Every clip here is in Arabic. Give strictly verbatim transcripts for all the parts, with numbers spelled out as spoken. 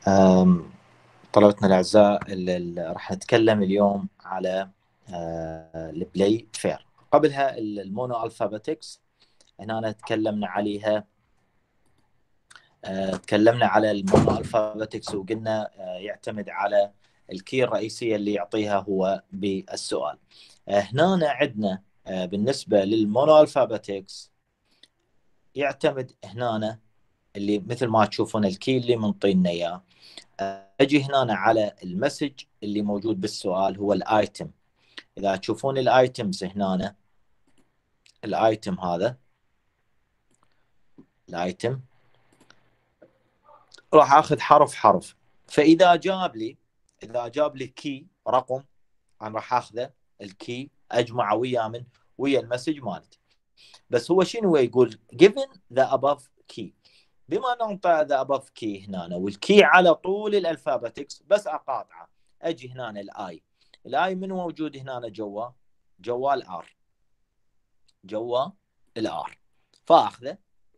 أم، طلبتنا الأعزاء، اللي اللي راح نتكلم اليوم على أه، البلاي فير. قبلها المونو ألفابetics، هنا تكلمنا عليها. أه، تكلمنا على المونو ألفابetics وقلنا أه، يعتمد على الكي الرئيسية اللي يعطيها هو بالسؤال. أه، هنا عندنا أه، بالنسبة للمونو ألفابetics يعتمد هنا اللي مثل ما تشوفون الكي اللي منطينا اياه. اجي هنا على المسج اللي موجود بالسؤال هو الايتم. اذا تشوفون الايتمز هنا، الايتم هذا الايتم راح اخذ حرف حرف. فاذا جاب لي اذا جاب لي كي رقم، انا راح اخذه الكي اجمعه ويا من ويا المسج مالتي. بس هو شنو يقول؟ given the above key. بما انه انطى ذا above key هنا والكي على طول الالفابetics، بس اقاطعه. اجي هنا الاي الاي من موجود هنا جوا جوا الار جوا الار فاخذه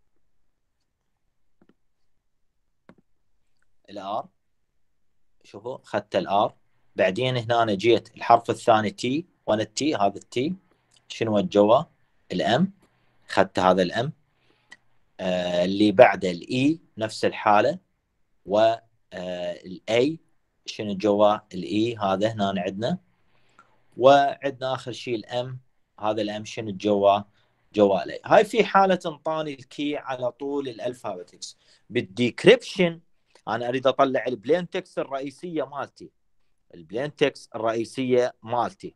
الار. شوفوا اخذت الار. بعدين هنا جيت الحرف الثاني تي، وانا التي هذا التي شنو جوا الام، اخذت هذا الام. آه اللي بعده الاي نفس الحاله، والاي شنو جوا الاي هذا هنا عندنا. وعندنا اخر شيء الام، هذا الام شنو جوا جوا الاي. هاي في حاله انطاني الكي على طول الالفابetics. بالديكريبشن انا اريد اطلع البلين تكست الرئيسيه مالتي البلين تكست الرئيسيه مالتي.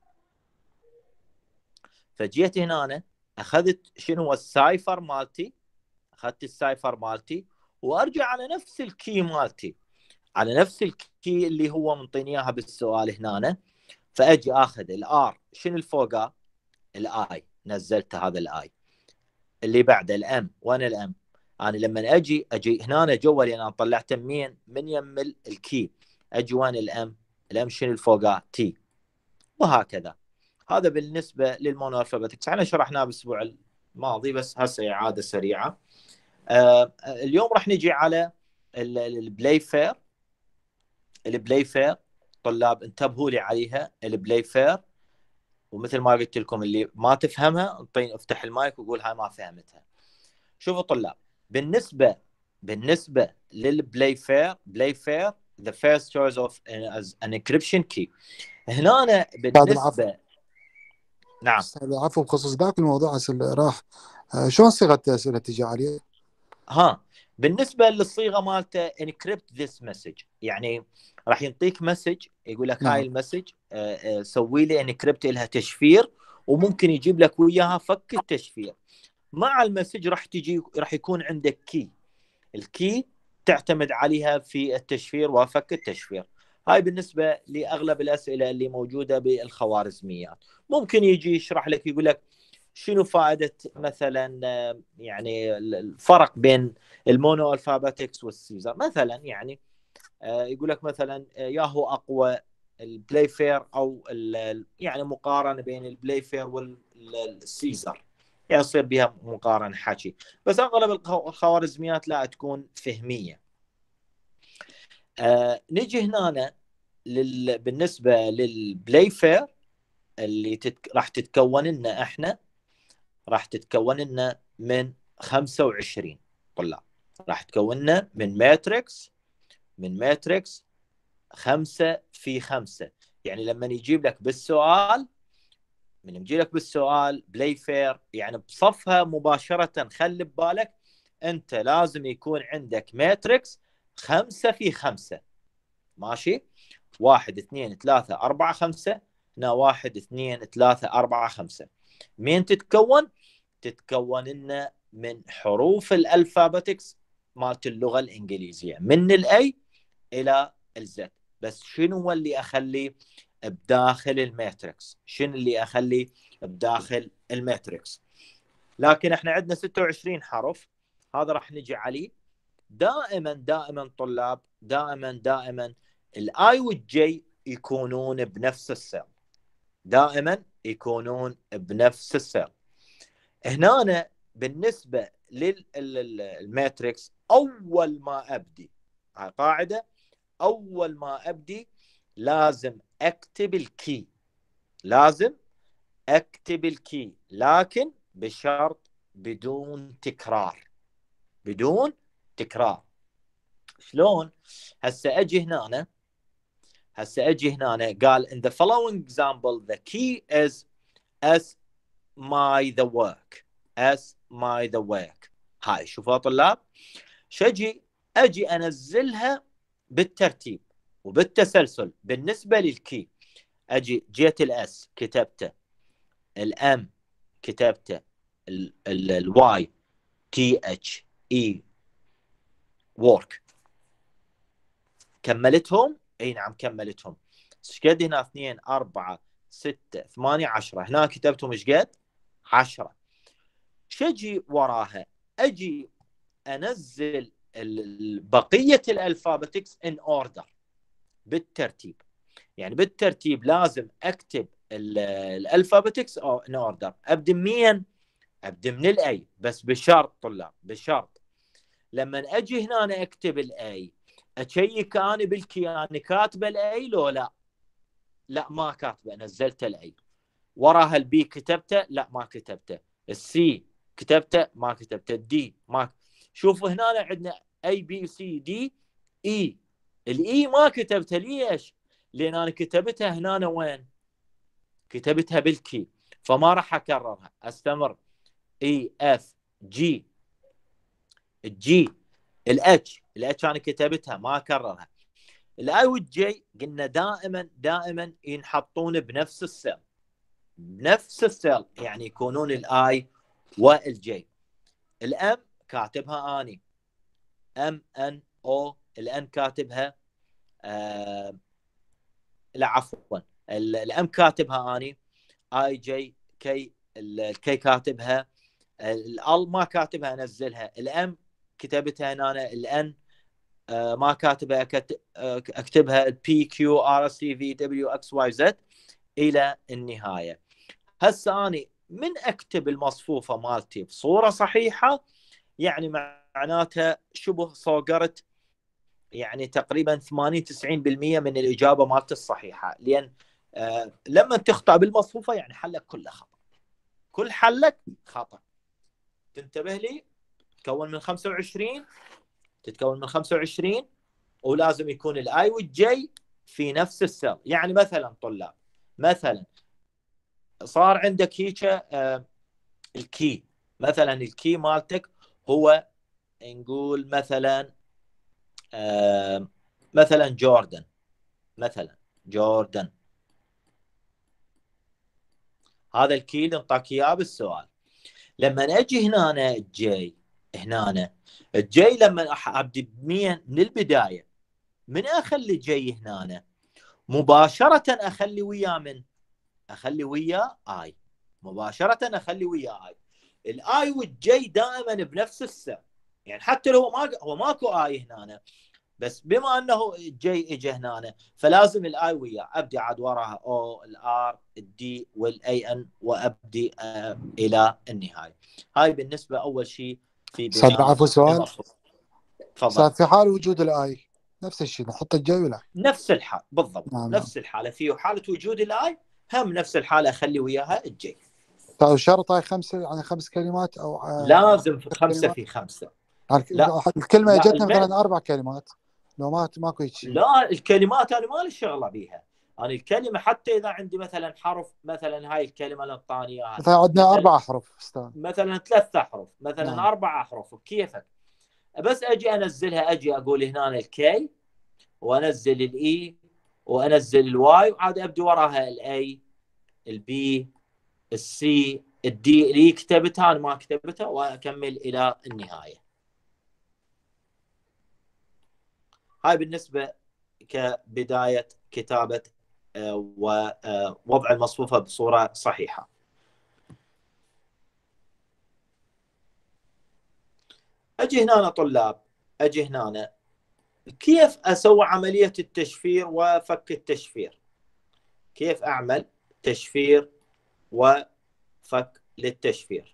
فجيت هنا أنا اخذت شنو هو السايفر مالتي، اخذت السايفر مالتي وارجع على نفس الكي مالتي، على نفس الكي اللي هو منطيني اياها بالسؤال هنا. فاجي اخذ الار شنو الفوقه الاي، نزلت هذا الاي. اللي بعده الام، وانا الام انا لما اجي اجي هنا جوا لان انا طلعته منين من يم الكي. اجي وين الام الام شنو الفوقه تي، وهكذا. هذا بالنسبه للمونو الفابetics. احنا شرحناه بالاسبوع الماضي بس هسه اعاده سريعه. آه اليوم راح نجي على البلاي فير. البلاي فير طلاب انتبهوا لي عليها. البلاي فير، ومثل ما قلت لكم اللي ما تفهمها انطيني افتح المايك وقول هاي ما فهمتها. شوفوا طلاب، بالنسبه بالنسبه للبلاي فير، بلاي فير the first choice of as an encryption key. هنا أنا بعد العفو. بالنسبه نعم استاذ العفو، بخصوص ذاك الموضوع هسه اللي راح، آه، شلون صيغه اسئله تجي عليه؟ ها بالنسبه للصيغه مالته encrypt this message، يعني راح يعطيك مسج يقول لك هاي نعم. المسج سوي لي انكريبت لها تشفير، وممكن يجيب لك وياها فك التشفير. مع المسج راح تجي راح يكون عندك كي. الكي تعتمد عليها في التشفير وفك التشفير. هاي بالنسبة لأغلب الأسئلة اللي موجودة بالخوارزميات. ممكن يجي يشرح لك يقول لك شنو فائدة مثلا يعني الفرق بين المونو الفابetics والسيزر مثلا. يعني يقول لك مثلا يا هو أقوى البلاي فير أو يعني مقارنة بين البلاي فير والسيزر، يعني يصير بها مقارنة حكي. بس أغلب الخوارزميات لا تكون فهمية. آه نجي هنا لل... بالنسبة للبلاي فير اللي تتك... راح تتكون لنا احنا راح تتكون لنا من خمسة وعشرين طلاب. راح تكون لنا من ماتريكس من ماتريكس خمسة في خمسة. يعني لما يجيب لك بالسؤال من يجي لك بالسؤال بلاي فير يعني بصفها مباشرة، خلي ببالك انت لازم يكون عندك ماتريكس خمسة في خمسة. ماشي؟ واحد اثنين ثلاثة أربعة خمسة. هنا واحد اثنين ثلاثة أربعة خمسة. مين تتكون؟ تتكون لنا من حروف الألفابetics مالت اللغة الإنجليزية من الأي إلى الزد. بس شنو هو اللي أخليه بداخل الماتريكس؟ شنو اللي أخليه بداخل الماتريكس؟ لكن احنا عندنا ستة وعشرين حرف، هذا راح نجي عليه. دائما دائما طلاب دائما دائما الاي والجي يكونون بنفس السيل. دائما يكونون بنفس السيل. هنا أنا بالنسبة للماتريكس أول ما أبدي قاعدة اول ما ابدي لازم اكتب الكي، لازم اكتب الكي، لكن بشرط بدون تكرار، بدون تكرار. شلون؟ هسه اجي هنا، هسه اجي هنا قال in the following example the key is as my the work as my the work. هاي شوفوا طلاب، شجي اجي انزلها بالترتيب وبالتسلسل. بالنسبه للكي اجي جيت الاس كتبته، الام كتبته، الواي تي اتش اي work، كملتهم. اي نعم كملتهم. ايش قد هنا؟ اثنين أربعة ستة ثمانية عشرة. هنا كتبتهم ايش قد؟ عشرة. شجي وراها اجي انزل بقيه الالفابetics ان اوردر، بالترتيب. يعني بالترتيب لازم اكتب الالفابetics ان اوردر. ابدا منين؟ ابدا من الاي، بس بشرط طلاب، بشرط لما اجي هنا أنا اكتب الاي اشيك انا بالكي انا كاتبه الاي لو لا؟ لا ما كاتبه، نزلت الاي. وراها البي كتبته؟ لا ما كتبته. السي كتبته؟ ما كتبته. الدي ما. شوفوا هنا عندنا اي بي سي دي اي. الاي ما كتبتها. ليش؟ لان انا كتبتها هنا وين؟ كتبتها بالكي، فما راح اكررها. استمر اي اف جي، الجي، الاتش، الاتش انا كتبتها ما اكررها. الاي والجي قلنا دائما دائما ينحطون بنفس السيل، بنفس السيل، يعني يكونون الاي والجي. الام كاتبها اني ام ان او، الان كاتبها آه لا عفوا، الام كاتبها اني اي جي كي، الكي كاتبها، الال ما كاتبها انزلها، الام كتبتها هنا، الان آه ما كاتبها اكتبها بي كيو ار سي في دبليو اكس واي زد الى النهايه. هسه اني من اكتب المصفوفه مالتي بصوره صحيحه، يعني معناتها شبه صوقرت يعني تقريبا ثمانين تسعين بالمئة من الاجابه مالتي الصحيحه. لان آه لما تخطا بالمصفوفه يعني حلك كله خطا، كل حلك خطا. تنتبه لي؟ تتكون من خمسة وعشرين، تتكون من خمسة وعشرين، ولازم يكون الاي والجي في نفس السيل. يعني مثلا طلاب، مثلا صار عندك هيك آه الكي، مثلا الكي مالتك هو نقول مثلا آه مثلا جوردن، مثلا جوردن. هذا الكي اللي انطاك اياه بالسؤال. لما اجي هنا أنا الجي، هنا أنا الجي لما ابدي بمين من البدايه، من اخلي جي هنا أنا مباشره اخلي وياه من؟ اخلي وياه اي، مباشره اخلي وياه اي. الاي والجي دائما بنفس السر، يعني حتى لو ما هو ماكو اي هنا، بس بما انه الجي اجى هنا فلازم الاي وياه. ابدي عاد وراها او الار الدي والاي ان وابدي آه الى النهايه. هاي بالنسبه اول شيء في استاذ بناء عفوا سؤال. المصفوفه. تفضل. استاذ في حال وجود الاي نفس الشيء نحط الجي ولا؟ نفس الحال بالضبط، نعم نعم. نفس الحاله في حاله وجود الاي هم نفس الحاله اخلي وياها الجي. طيب شرط هاي خمسه يعني خمس كلمات او آه لازم في خمسه كلمات؟ في خمسه. يعني لا الكلمه لا اجتنا المين، مثلا اربع كلمات، لو ما ماكو هيك شيء. لا الكلمات انا ما لي شغله بيها. انا الكلمه حتى اذا عندي مثلا حرف، مثلا هاي الكلمه اللي اعطاني اياها مثلا عندنا مثلا، اربع احرف استاذ. مثلا ثلاث احرف، مثلا نعم. اربع احرف، كيفك. بس اجي انزلها، اجي اقول هنا الكي وانزل الاي وانزل الواي، وعاد ابدي وراها الاي البي السي الدي اللي كتبتها انا ما كتبتها، واكمل الى النهايه. هاي بالنسبه كبدايه كتابه ووضع المصفوفه بصوره صحيحه. اجي هنا أنا طلاب، اجي هنا أنا كيف اسوي عمليه التشفير وفك التشفير؟ كيف اعمل تشفير وفك للتشفير؟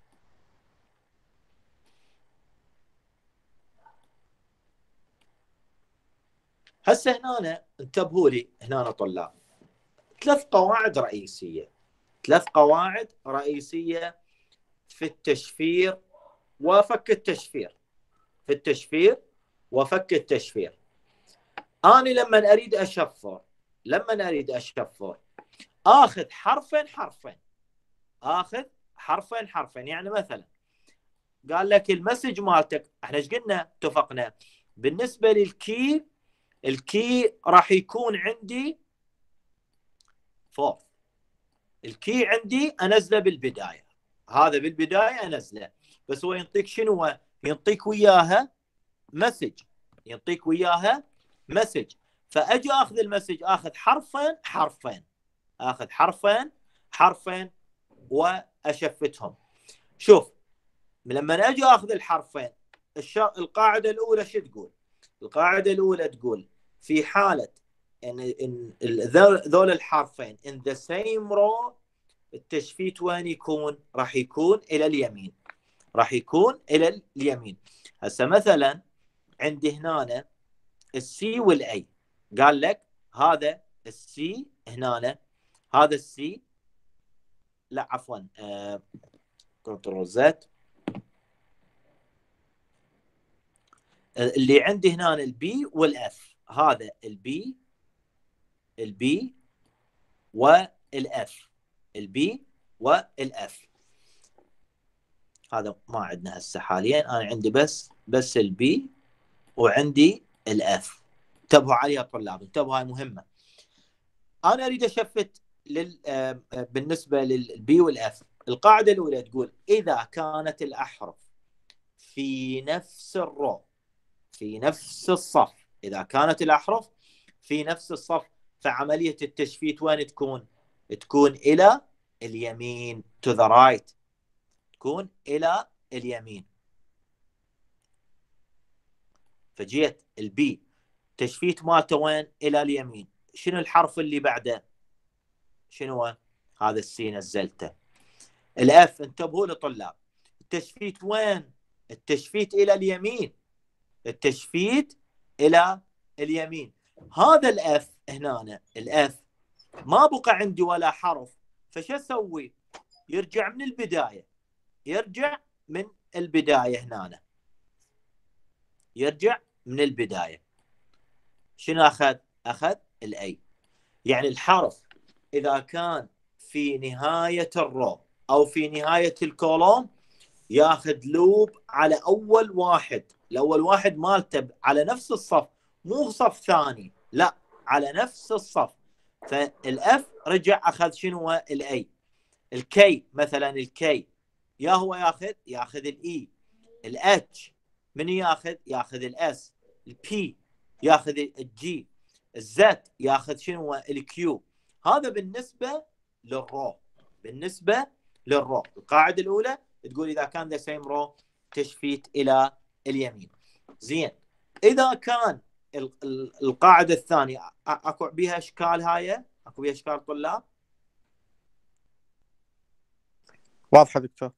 هسه هنا انتبهوا لي هنا طلاب، ثلاث قواعد رئيسيه، ثلاث قواعد رئيسيه في التشفير وفك التشفير، في التشفير وفك التشفير. أنا لما أريد أشفر، لما أريد أشفر آخذ حرفين حرفين، آخذ حرفين حرفين. يعني مثلا قال لك المسج مالتك، احنا ايش قلنا؟ اتفقنا بالنسبة للكي، الكي راح يكون عندي فور، الكي عندي أنزله بالبداية، هذا بالبداية أنزله، بس هو ينطيك شنو؟ ينطيك وياها مسج، ينطيك وياها مسج. فاجي اخذ المسج، اخذ حرفين حرفين، اخذ حرفين حرفين واشفتهم. شوف لما اجي اخذ الحرفين، القاعده الاولى شو تقول؟ القاعده الاولى تقول في حاله ان ان ذول الحرفين in the same row، التشفيت وين يكون؟ راح يكون الى اليمين، راح يكون الى اليمين. هسه مثلا عندي هنا السي والاي، قال لك هذا السي هنا، هذا السي، لا عفوا آه... كنترول زد، اللي عندي هنا البي والاف، هذا البي، البي والاف، البي والاف. هذا ما عندنا هسه حاليا، انا عندي بس بس البي وعندي الاف. انتبهوا عليها طلاب، انتبهوا، هاي مهمه. انا اريد اشفت لل... بالنسبه للبي والاف، القاعده الاولى تقول اذا كانت الاحرف في نفس الرو، في نفس الصف، اذا كانت الاحرف في نفس الصف، فعمليه التشفيت وين تكون؟ تكون الى اليمين، to the right، تكون الى اليمين. فجيت البي تشفيت مالته وين؟ الى اليمين. شنو الحرف اللي بعده؟ شنو هو؟ هذا السي نزلته. الاف انتبهوا لطلاب، التشفيت وين؟ التشفيت الى اليمين، التشفيت الى اليمين. هذا الاف هنا، الاف ما بقى عندي ولا حرف، فش اسوي؟ يرجع من البدايه، يرجع من البدايه هنا، يرجع من البدايه. شنو اخذ؟ اخذ الاي. يعني الحرف اذا كان في نهايه الرو او في نهايه الكولوم، ياخذ لوب على اول واحد، الاول واحد مالته على نفس الصف، مو صف ثاني، لا على نفس الصف. فالاف رجع اخذ شنو؟ الاي. الكي مثلا، الكي يا هو ياخذ ياخذ الاي. الاتش من ياخذ؟ ياخذ الاس. البي ياخذ الجي. الزد ياخذ شنو؟ الكيو. هذا بالنسبه للرو، بالنسبه للرو. القاعده الاولى تقول اذا كان ذا سيم رو تشفيت الى اليمين. زين، اذا كان القاعده الثانيه اكو بها اشكال، هاي اكو بها اشكال طلاب؟ واضحه دكتور.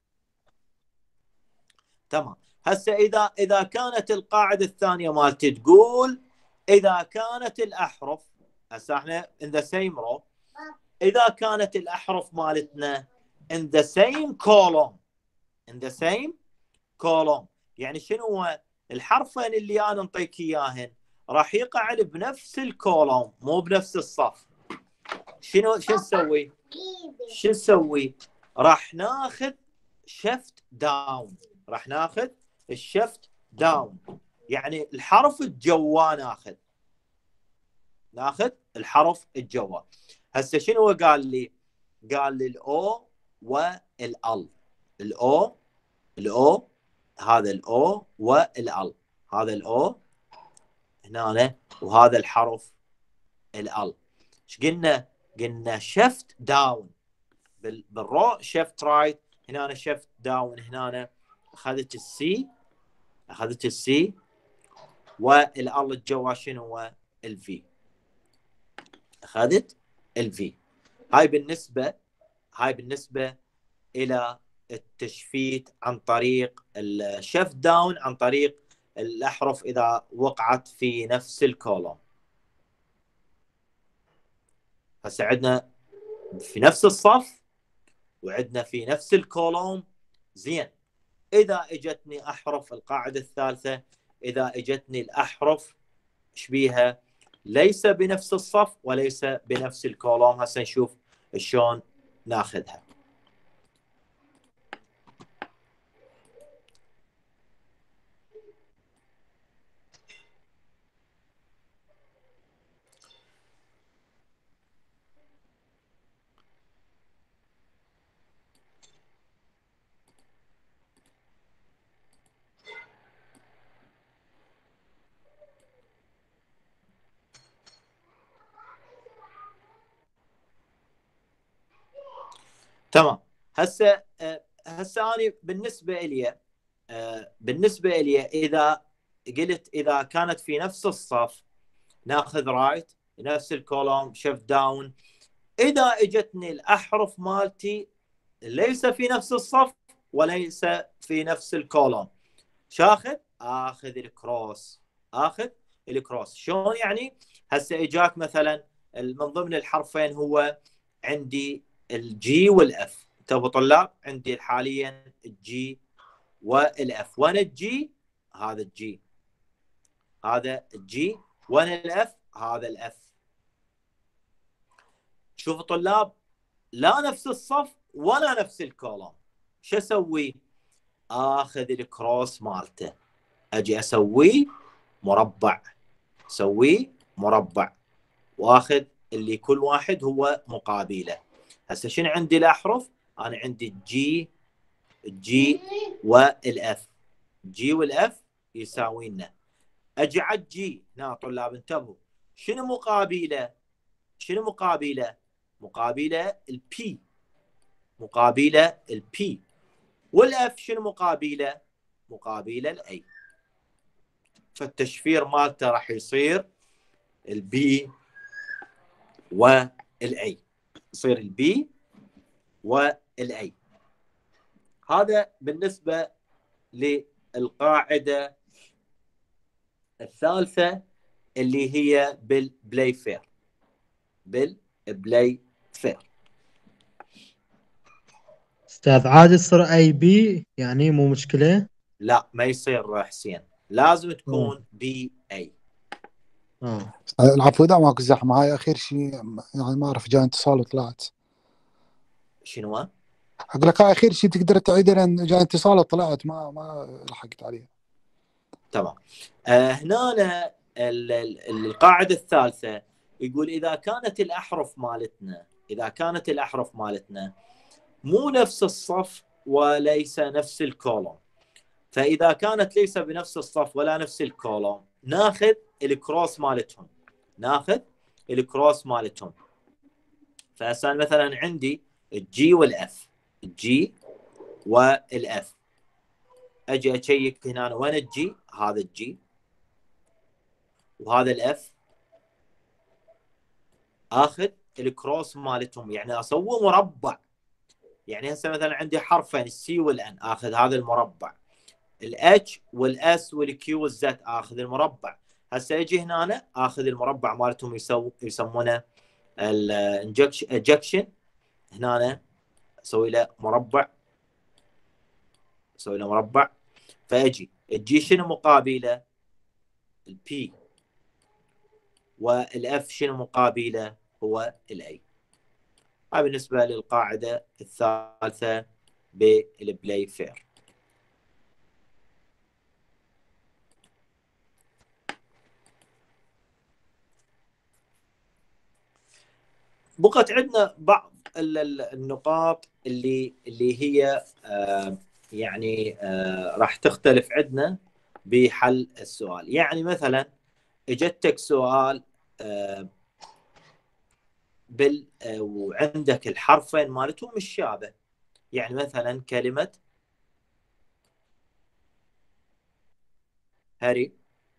تمام. هسه اذا اذا كانت القاعده الثانيه مالتي تقول اذا كانت الاحرف، هسه احنا in the same row، اذا كانت الاحرف مالتنا in the same column، in the same column، يعني شنو هو؟ الحرفين اللي انا انطيك اياهن راح يقعد بنفس الكولوم، مو بنفس الصف. شنو شو نسوي؟ شو نسوي؟ راح ناخذ شفت داون، راح ناخذ الشفت داون، يعني الحرف الجوا ناخذ، ناخذ الحرف الجوا. هسه شنو هو قال لي؟ قال لي الاو والال، الاو، الاو، هذا الاو والال، هذا الاو هنا وهذا الحرف الال. ايش قلنا؟ قلنا شفت داون بالرو، شفت رايت، هنا أنا شفت داون، هنا اخذت السي، اخذت السي والال الجوا شنو هو؟ الفي، اخذت الفي. هاي بالنسبه هاي بالنسبه الى التشفيت عن طريق الشفت داون، عن طريق الاحرف اذا وقعت في نفس الكولوم. هسه عندنا في نفس الصف وعندنا في نفس الكولوم. زين، اذا اجتني احرف القاعده الثالثه، اذا اجتني الاحرف شبيها ليس بنفس الصف وليس بنفس الكولوم، هسه نشوف شلون ناخذها. تمام. هسه هسه انا بالنسبه لي بالنسبه لي اذا قلت اذا كانت في نفس الصف ناخذ رايت، نفس الكولوم شيفت داون. اذا اجتني الاحرف مالتي ليس في نفس الصف وليس في نفس الكولوم، شاخذ اخذ الكروس، اخذ الكروس. شلون يعني؟ هسه اجاك مثلا من ضمن الحرفين هو عندي الجي والاف. انتبهوا طلاب، عندي حاليا الجي والاف. وين الجي؟ هذا الجي، هذا الجي. وين الاف؟ هذا الاف. شوفوا طلاب، لا نفس الصف ولا نفس الكولوم. شو اسوي؟ اخذ الكروس مالته، اجي اسويه مربع، اسويه مربع، واخذ اللي كل واحد هو مقابله. هسه شنو عندي الاحرف؟ انا عندي الجي، الجي والاف. جي والاف يساوي لنا. اجي على الجي هنا طلاب انتبهوا، شنو مقابله؟ شنو مقابله؟ مقابله البي، مقابله البي. والاف شنو مقابله؟ مقابله الاي. فالتشفير مالته راح يصير البي والاي، يصير البي والاي. هذا بالنسبه للقاعده الثالثه اللي هي بالبلايفير، بالبلايفير. استاذ عادي تصير اي بي يعني مو مشكله؟ لا ما يصير حسين، لازم تكون بي اي. اه العفو، اذا ماكو زحمه هاي اخر شيء يعني ما اعرف جاي اتصال وطلعت. شنو؟ اقول لك هاي اخر شيء تقدر تعيدها لان جاي اتصال وطلعت ما ما لحقت عليها. تمام. آه هنا القاعده الثالثه يقول اذا كانت الاحرف مالتنا، اذا كانت الاحرف مالتنا مو نفس الصف وليس نفس الكولوم، فاذا كانت ليس بنفس الصف ولا نفس الكولوم ناخذ الكروس مالتهم، ناخذ الكروس مالتهم. فهسه مثلا عندي الجي والاف، الجي والاف. اجي اشيك هنا وين الجي؟ هذا الجي وهذا الاف، اخذ الكروس مالتهم يعني اسوي مربع. يعني هسه مثلا عندي حرفين السي والان، اخذ هذا المربع. الاتش والاس والكيو والزد اخذ المربع. هسه اجي هنا أنا اخذ المربع مالتهم يسوي يسمونه الانجكشن. هنا أنا اسوي له مربع، اسوي له مربع. فاجي الجي شنو مقابله؟ البي. والاف شنو مقابله؟ هو الاي. هاي بالنسبه للقاعده الثالثه بالبلاي فير. بقت عندنا بعض النقاط اللي اللي هي آه يعني آه راح تختلف عندنا بحل السؤال. يعني مثلا اجتك سؤال آه بال آه وعندك الحرفين مالتهم مشابه. يعني مثلا كلمة هاري.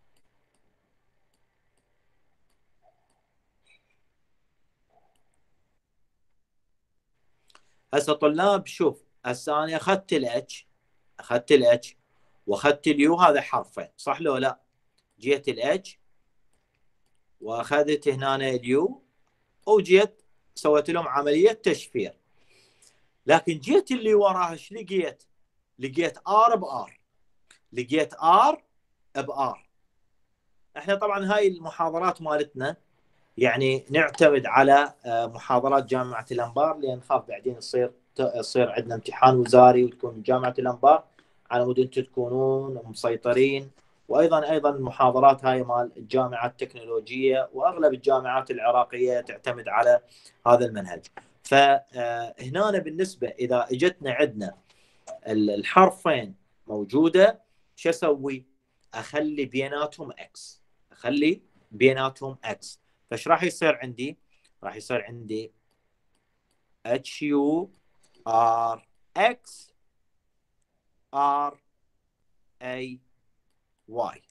هسه طلاب شوف، هسه انا اخذت الاتش، اخذت الاتش واخذت اليو، هذا حرفين صح لو لا؟ جيت الاتش واخذت هنا اليو وجيت سويت لهم عمليه تشفير. لكن جيت اللي وراها ايش لقيت؟ لقيت ار بار، لقيت ار بار. احنا طبعا هاي المحاضرات مالتنا يعني نعتمد على محاضرات جامعه الانبار، لان نخاف بعدين يصير يصير عندنا امتحان وزاري وتكون جامعه الانبار على مود انتم تكونون مسيطرين. وايضا ايضا المحاضرات هاي مال الجامعات التكنولوجيه واغلب الجامعات العراقيه تعتمد على هذا المنهج. فهنا بالنسبه اذا اجتنا عندنا الحرفين موجوده، شو اسوي؟ اخلي بيناتهم اكس، اخلي بيناتهم اكس. فايش راح يصير عندي؟ راح يصير عندي اتش يو ار اكس ار اي واي.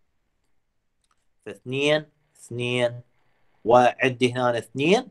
فاثنين اثنين، وعندي هنا اثنين،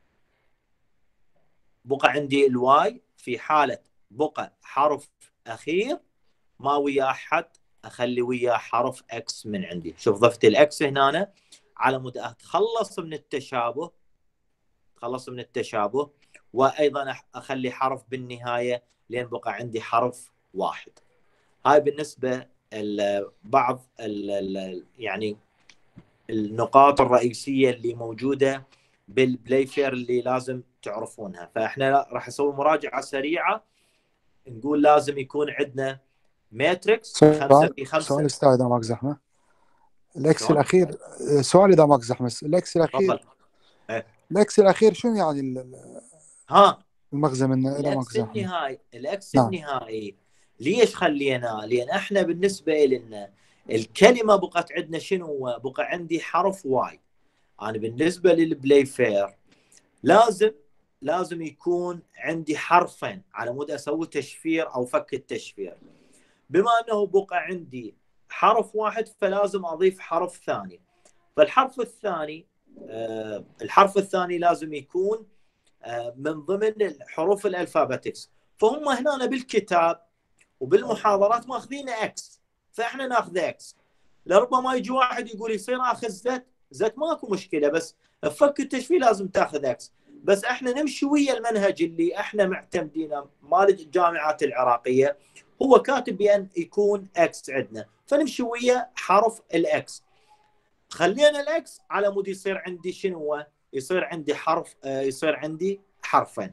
بقى عندي الواي في حالة بقى حرف أخير ما وياه حد، أخلي وياه حرف اكس من عندي. شوف ضفت الاكس هنا على مود أتخلص من التشابه، تخلص من التشابه، وأيضا أخلي حرف بالنهاية لين بقى عندي حرف واحد. هاي بالنسبة لبعض يعني النقاط الرئيسية اللي موجودة بالبلايفير اللي لازم تعرفونها. فاحنا راح نسوي مراجعة سريعة. نقول لازم يكون عندنا ماتريكس خمسة في خمسة. سؤال استاذ اذا ماك زحمه، الاكس شلون؟ الاخير، سؤال اذا ماك زحمه، الاكس الاخير تفضل. ايه الاكس الاخير شنو يعني ال- ها المغزى منه اذا ماك الاكس زحمه؟ النهائي، الاكس نعم. النهائي ليش خليناه؟ لان احنا بالنسبة لنا الكلمة بقت عندنا شنو؟ بقى عندي حرف واي. انا بالنسبة للبلايفير لازم لازم يكون عندي حرفين على مود اسوي تشفير او فك التشفير. بما انه بقى عندي حرف واحد فلازم اضيف حرف ثاني. فالحرف الثاني آه الحرف الثاني لازم يكون آه من ضمن حروف الالفابetics. فهم هنا بالكتاب وبالمحاضرات ماخذين اكس، فاحنا ناخذ اكس. لربما يجي واحد يقول يصير اخذ زت، زت ماكو مشكله، بس فك التشفير لازم تاخذ اكس. بس احنا نمشي ويا المنهج اللي احنا معتمدينه مال الجامعات العراقيه، هو كاتب بان يكون اكس عندنا، فنمشي ويا حرف الاكس. خلينا الاكس على مود يصير عندي شنو؟ يصير عندي حرف، يصير عندي حرفين.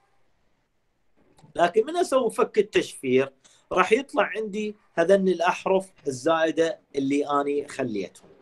لكن من اسوي فك التشفير راح يطلع عندي هذن الاحرف الزائده اللي اني خليتهم.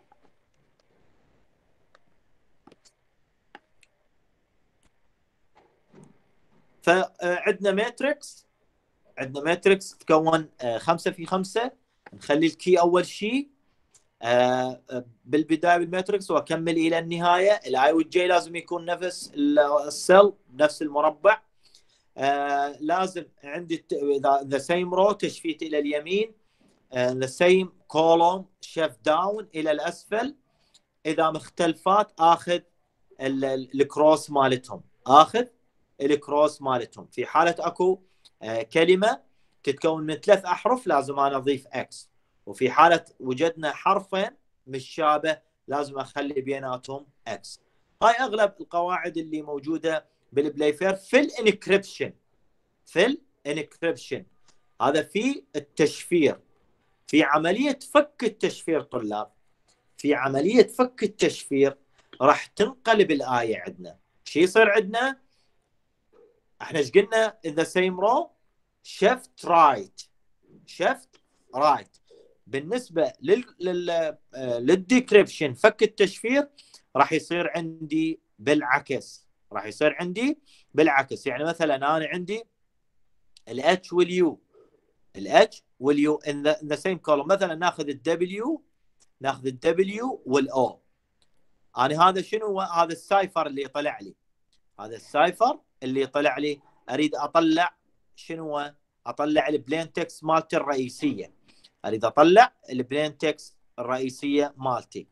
فعندنا ماتريكس، عندنا ماتريكس تكون خمسة في خمسة. نخلي الكي اول شيء بالبدايه بالماتريكس واكمل الى النهايه. الاي والجي لازم يكون نفس السيل، نفس المربع. آه لازم عندي ذا سيم رو تشفيت الى اليمين، ذا سيم كولوم شيف داون الى الاسفل. اذا مختلفات اخذ الكروس مالتهم، اخذ الكروس مالتهم. في حاله اكو آه كلمه تتكون من ثلاث احرف لازم انا اضيف اكس، وفي حاله وجدنا حرفين مش شابه لازم اخلي بيناتهم اكس. هاي اغلب القواعد اللي موجوده بالبلايفير في الانكريبشن. في الانكريبشن هذا في التشفير، في عمليه فك التشفير. طلاب في عمليه فك التشفير راح تنقلب الايه عندنا. شو يصير عندنا؟ احنا ايش قلنا؟ in the same row shift right، shift right. بالنسبه لل لل للديكريبشن فك التشفير راح يصير عندي بالعكس، راح يصير عندي بالعكس. يعني مثلا انا عندي الاتش واليو، الاتش واليو in the, in the same column. مثلا ناخذ الدبليو، ناخذ الدبليو والاو. انا هذا شنو؟ هذا السايفر اللي طلع لي، هذا السايفر اللي طلع لي. اريد اطلع شنو؟ اطلع البلين تكست مالتي الرئيسيه، اريد اطلع البلين تكست الرئيسيه مالتي.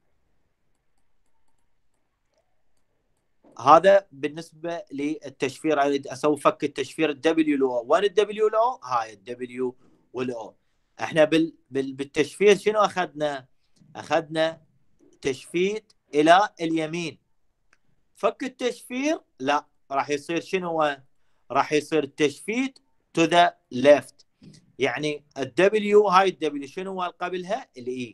هذا بالنسبه للتشفير. اريد اسوي فك التشفير الدبليو والاو. وين الدبليو والاو؟ هاي الدبليو والاو. احنا بال... بال... بالتشفير شنو اخذنا؟ اخذنا تشفيت الى اليمين. فك التشفير لا، راح يصير شنو؟ راح يصير التشفيت to the left. يعني الدبليو هاي الدبليو شنو قبلها؟ الاي.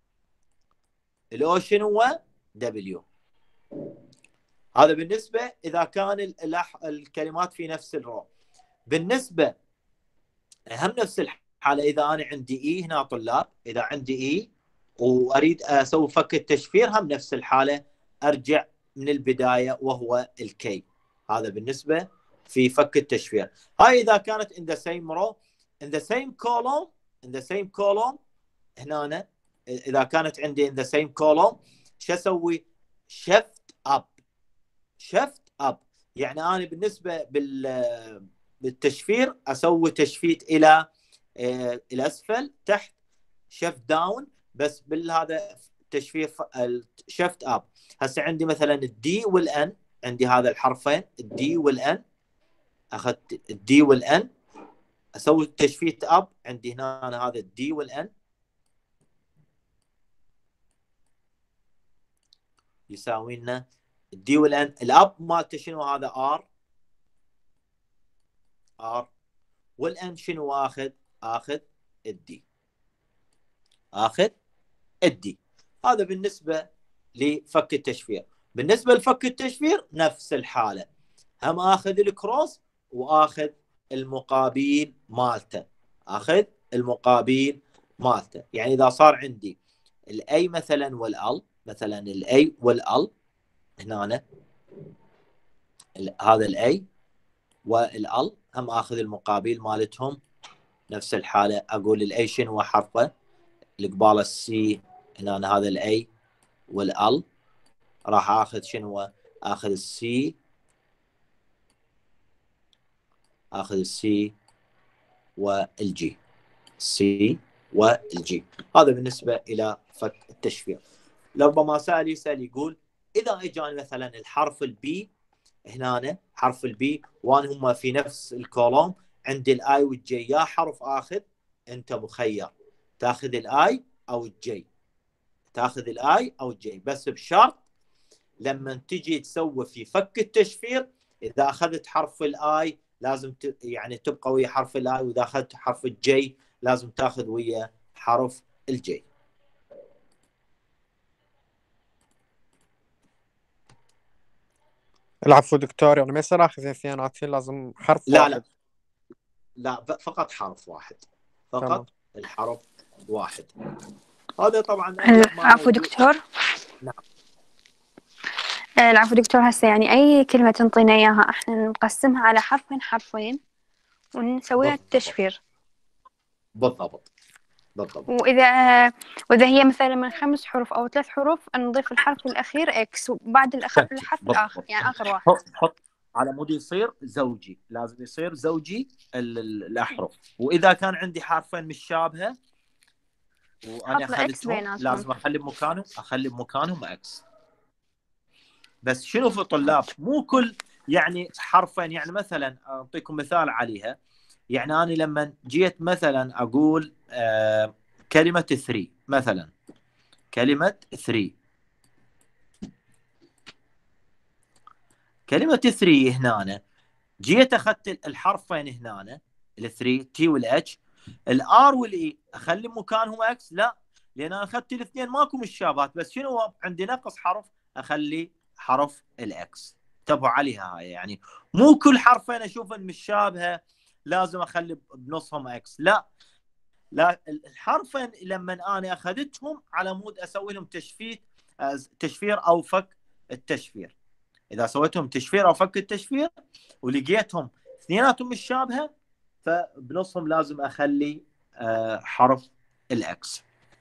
الاو شنو؟ دبليو. هذا بالنسبه اذا كان الكلمات في نفس الرو. بالنسبه هم نفس الحاله اذا انا عندي اي هنا طلاب، اذا عندي اي واريد اسوي فك التشفير هم نفس الحاله ارجع من البدايه وهو الكي. هذا بالنسبه في فك التشفير. هاي اذا كانت in the same row in the same column in the same column. هنا أنا اذا كانت عندي in the same column شو اسوي؟ shift up. shift up يعني انا بالنسبه بال بالتشفير اسوي تشفيت الى الى اسفل تحت shift down. بس بالهذا تشفير shift up. هسه عندي مثلا الدي والان، عندي هذا الحرفين الدي والان، اخذت الدي والان اسوي تشفيت اب. عندي هنا أنا هذا الدي والان يساوي لنا الدي والان. الاب مالته شنو؟ هذا ار ار. والان شنو اخذ؟ اخذ الدي، اخذ الدي. هذا بالنسبه لفك التشفير. بالنسبه لفك التشفير نفس الحاله، هم اخذ الكروس واخذ المقابل مالته، اخذ المقابل مالته. يعني اذا صار عندي الاي مثلا والال، مثلا الاي والال هنا أنا هذا الاي والال هم اخذ المقابل مالتهم نفس الحاله. اقول الاي شنو حرفه؟ اللي قباله السي هنا أنا هذا الاي والال راح اخذ شنو؟ اخذ السي، اخذ السي والجي، سي والجي. هذا بالنسبه الى فك التشفير. ربما سائل يسال يقول اذا اجاني مثلا الحرف البي هنا، حرف البي وانا هم في نفس الكولوم، عندي الاي والجي، يا حرف اخذ؟ انت مخير تاخذ الاي او الجي، تاخذ الاي او الجي، بس بشرط لما تجي تسوي في فك التشفير اذا اخذت حرف الاي لازم ت... يعني تبقى ويا حرف الاي، واذا اخذت حرف الجي لازم تاخذ ويا حرف الجي. العفو دكتور، يعني ما يصير اخذ اثنيناتهم، لازم حرف لا واحد؟ لا لا فقط حرف واحد، فقط تمام. الحرف واحد. هذا طبعا ارجع ما العفو موجود. دكتور. نعم. العفو دكتور، هسه يعني أي كلمة تنطينا إياها إحنا نقسمها على حرفين حرفين ونسويها بالضبط. التشفير. بالضبط بالضبط. وإذا وإذا هي مثلا من خمس حروف أو ثلاث حروف نضيف الحرف الأخير إكس وبعد الأخ... الحرف بالضبط. الآخر يعني آخر واحد. حط حط على مود يصير زوجي، لازم يصير زوجي ال- ال- الاحرف. واذا كان عندي حرفين مشابهه وانا حط له إكس اخذتهم بيناتهم. لازم اخلي بمكانهم اخلي بمكانهم اكس. بس شنو في طلاب مو كل يعني حرفين، يعني مثلا اعطيكم مثال عليها. يعني انا لما جيت مثلا اقول آه كلمه ثري مثلا، كلمه ثري كلمه ثري هنا أنا جيت اخذت الحرفين هنا الثري تي والاتش، الار والاي اخلي مكانهم اكس؟ لا، لان انا اخذت الاثنين ماكو مشابهات، بس شنو عندي نقص حرف اخلي حرف الاكس. انتبهوا عليها هاي، يعني مو كل حرفين اشوفهم مشابهه لازم اخلي بنصهم اكس، لا لا. الحرفين لما انا اخذتهم على مود اسوي لهم تشفيت تشفير او فك التشفير. اذا سويتهم تشفير او فك التشفير ولقيتهم اثنيناتهم مشابهه فبنصهم لازم اخلي حرف الاكس.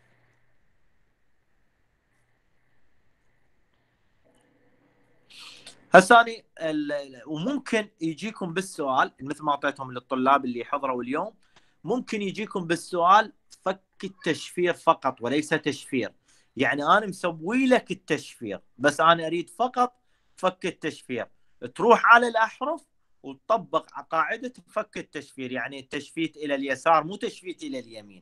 هساني وممكن يجيكم بالسؤال مثل ما اعطيتهم للطلاب اللي حضروا اليوم، ممكن يجيكم بالسؤال فك التشفير فقط وليس تشفير. يعني انا مسوي لك التشفير بس انا اريد فقط فك التشفير، تروح على الاحرف وتطبق قاعده فك التشفير، يعني التشفيت الى اليسار مو تشفيت الى اليمين.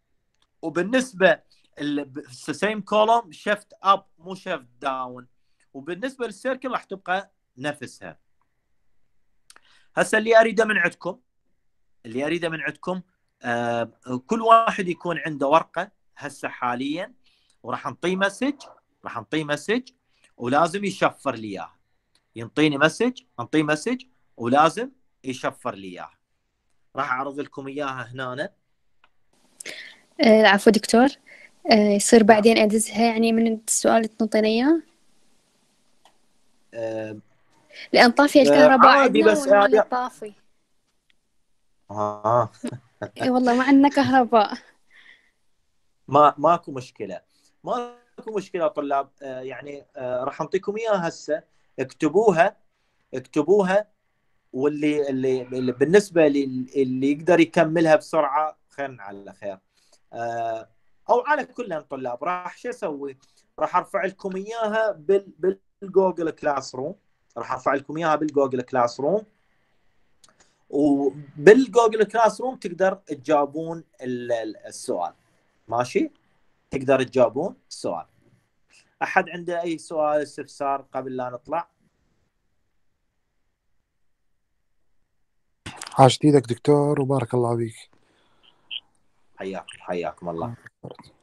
وبالنسبه السيم كولوم شيفت اب مو شيفت داون، وبالنسبه للسيركل راح تبقى نفسها. هسه اللي اريده من عندكم اللي اريده من عندكم آه كل واحد يكون عنده ورقه هسه حاليا، وراح نعطيه مسج راح نعطيه مسج ولازم يشفر لي اياها. ينطيني مسج انطيه مسج ولازم يشفر لي اياها. راح اعرض لكم اياها هنا. آه، العفو دكتور. آه، يصير بعدين ادزها يعني من السؤال اللي تنطينا اياه، آه لان طافي آه الكهرباء عادي عندنا بس آه والنت طافي. آه اي والله ما عندنا كهرباء. ما ماكو مشكله ماكو مشكله طلاب. آه يعني آه راح اعطيكم اياها هسه، اكتبوها اكتبوها واللي اللي, اللي بالنسبه اللي يقدر يكملها بسرعه خير على خير. آه او على كل الطلاب راح شو اسوي؟ راح ارفع لكم اياها بال بالجوجل كلاس روم. راح ارفع لكم اياها بالجوجل كلاس روم، وبالجوجل كلاس روم تقدر تجاوبون السؤال. ماشي؟ تقدر تجاوبون السؤال. احد عنده اي سؤال استفسار قبل لا نطلع؟ عاش ايدك دكتور وبارك الله فيك. حياكم حياكم الله.